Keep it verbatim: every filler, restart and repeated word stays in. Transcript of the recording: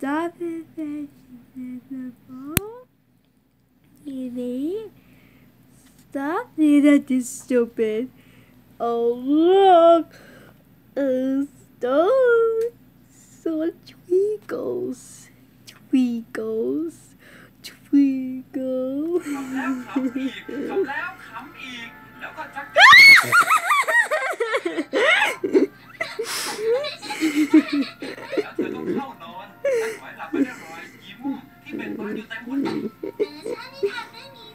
stop it in the ball. Evie, stop it, that is stupid. Oh look, a stone, so twinkles, twinkles, twinkles. ทำแล้วขำอีกทำแล้วขำอีกแล้วก็ชักเธอต้องเข้านอนตั้งไว้หลับไม่ได้รอยยิ้มที่เป็นบานอยู่เต็มหัวใจฉันนิทานเรื่องนี้